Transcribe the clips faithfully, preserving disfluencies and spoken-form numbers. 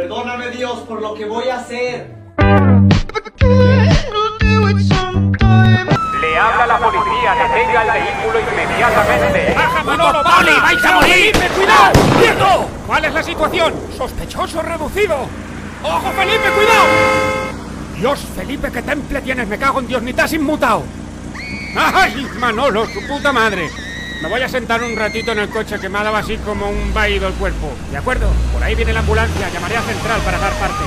Perdóname, Dios, por lo que voy a hacer. Le habla la policía, detenga el vehículo inmediatamente. ¡Baja, Manolo, ¡Poli, vais a morir! ¡Felipe, cuidado! ¡Quieto! ¿Cuál es la situación? ¡Sospechoso reducido! ¡Ojo, Felipe, cuidado! Dios, Felipe, ¿qué temple tienes? Me cago en Dios, ni te has inmutado. ¡Ay, Manolo, su puta madre! Me voy a sentar un ratito en el coche que me ha dado así como un vaído el cuerpo. ¿De acuerdo? Por ahí viene la ambulancia, llamaré a Central para dar parte.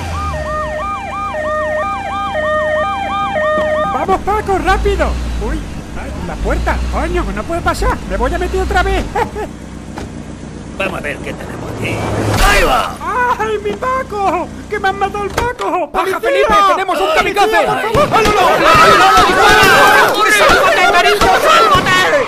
¡Vamos, Paco, rápido! ¡Uy! Ay, la puerta, coño, no puede pasar. Me voy a meter otra vez. Vamos a ver qué tenemos aquí. ¡Ahí va! ¡Ay, mi Paco! ¡Que me han matado el Paco! ¡Baja, ¡Policía! Felipe! ¡Tenemos un kamikaze! ¡Ay, por favor! ¡Ay, no, no! ¡Ay, no, no, dispara! ¡Sálvate, cariño, sálvate!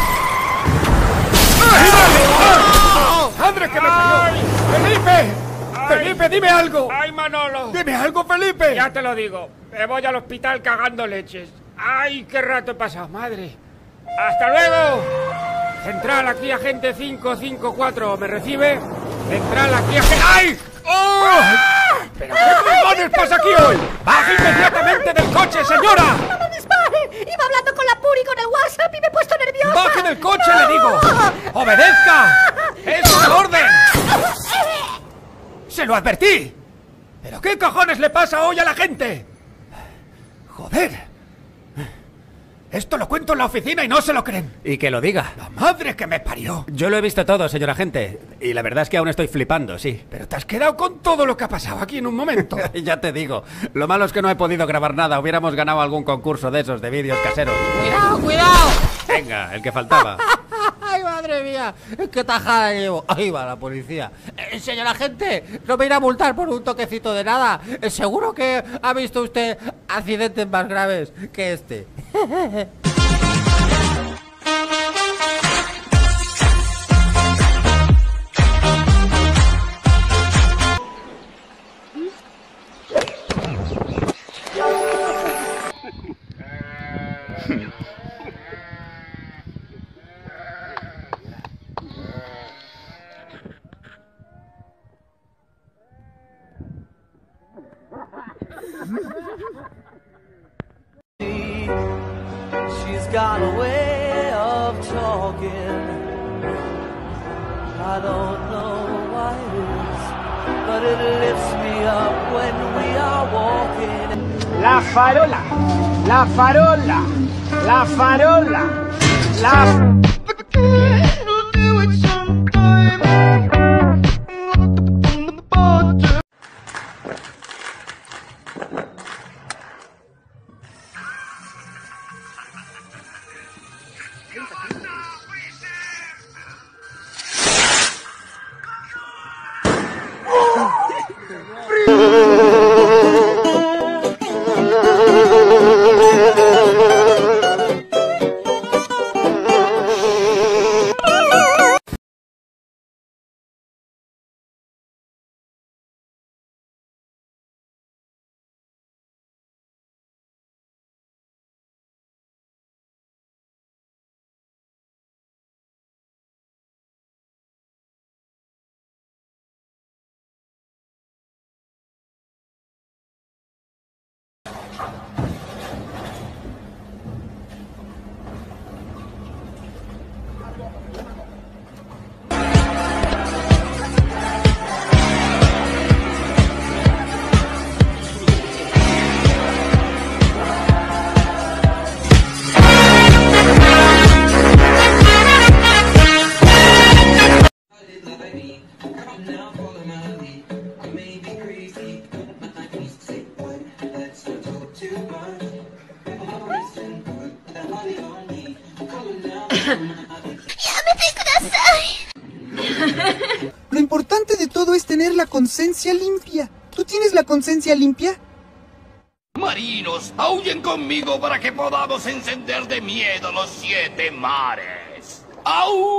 ¡Ay, vale! ¡Andrés, que me falló! ¡Felipe! ¡Felipe, dime algo! ¡Ay, Manolo! ¡Dime algo, Felipe! Ya te lo digo. Me voy al hospital cagando leches. ¡Ay, qué rato he pasado, madre! ¡Hasta luego! Central, aquí agente cinco cinco cuatro. ¿Me recibe? Central, aquí agente... ¡Ay! ¡Oh! ¿Pero qué cojones pasa aquí hoy? ¡Baja inmediatamente del coche, señora! ¡No me dispare! Iba hablando con la Puri con el WhatsApp y me he puesto nerviosa. ¡Baje del coche, le digo! ¡Obedezca! ¡Es una orden! ¡Se lo advertí! ¿Pero qué cojones le pasa hoy a la gente? ¡Joder! Esto lo cuento en la oficina y no se lo creen. Y que lo diga. ¡La madre que me parió! Yo lo he visto todo, señor agente. Y la verdad es que aún estoy flipando, sí. Pero te has quedado con todo lo que ha pasado aquí en un momento. Ya te digo. Lo malo es que no he podido grabar nada. Hubiéramos ganado algún concurso de esos de vídeos caseros. ¡Cuidado, cuidado! Venga, el que faltaba. ¡Ay, madre mía! ¡Qué tajada llevo! ¡Ahí va la policía! Eh, señor agente, no me irá a multar por un toquecito de nada. Eh, Seguro que ha visto usted accidentes más graves que este. She's got a way of talking. I don't know why it is, but it lifts me up when we are walking. La farola, la farola, la farola, la... Lo importante de todo es tener la conciencia limpia. ¿Tú tienes la conciencia limpia? Marinos, aúllen conmigo para que podamos encender de miedo los siete mares. ¡Au!